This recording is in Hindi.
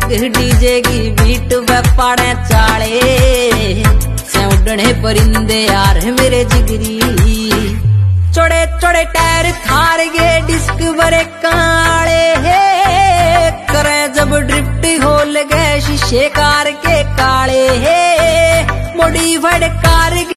डीजे की बीट वे पाड़े चाले से उड़ने परिंदे यार मेरे जिगरी। चौड़े चौड़े टायर थार गे डिस्क बरे काले करे जब ड्रिफ्ट हो लगे शीशे कार के काले मॉडिफाइड कार